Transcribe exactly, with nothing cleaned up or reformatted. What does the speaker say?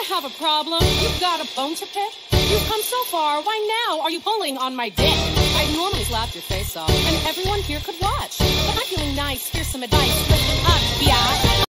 have a problem? You've got a bone to pick? You've come so far, why now are you pulling on my dick? I'd normally slap your face off, and everyone here could watch. But I'm feeling nice, here's some advice. Listen up, yeah.